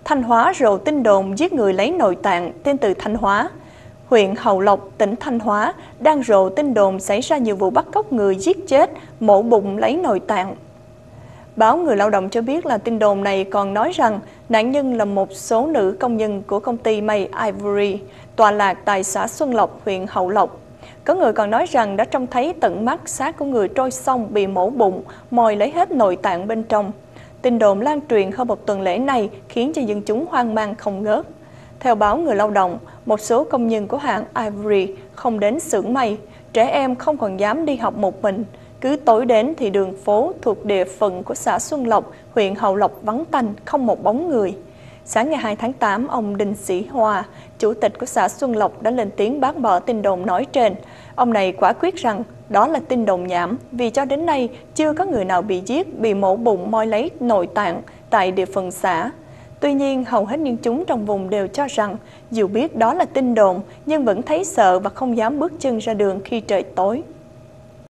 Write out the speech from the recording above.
Thanh Hóa rộ tin đồn giết người lấy nội tạng. Tin từ Thanh Hóa. Huyện Hậu Lộc, tỉnh Thanh Hóa đang rộ tin đồn xảy ra nhiều vụ bắt cóc người giết chết, mổ bụng lấy nội tạng. Báo Người Lao động cho biết là tin đồn này còn nói rằng nạn nhân là một số nữ công nhân của công ty may Ivory, tọa lạc tại xã Xuân Lộc, huyện Hậu Lộc. Có người còn nói rằng đã trông thấy tận mắt xác của người trôi sông bị mổ bụng, mồi lấy hết nội tạng bên trong. Tin đồn lan truyền hơn một tuần lễ này khiến cho dân chúng hoang mang không ngớt. Theo báo Người Lao động, một số công nhân của hãng Ivory không đến xưởng may, trẻ em không còn dám đi học một mình. Cứ tối đến thì đường phố thuộc địa phận của xã Xuân Lộc, huyện Hậu Lộc vắng tanh, không một bóng người. Sáng ngày 2 tháng 8, ông Đinh Sĩ Hòa, chủ tịch của xã Xuân Lộc đã lên tiếng bác bỏ tin đồn nói trên. Ông này quả quyết rằng đó là tin đồn nhảm vì cho đến nay chưa có người nào bị giết, bị mổ bụng moi lấy nội tạng tại địa phận xã. Tuy nhiên, hầu hết nhân chúng trong vùng đều cho rằng dù biết đó là tin đồn nhưng vẫn thấy sợ và không dám bước chân ra đường khi trời tối.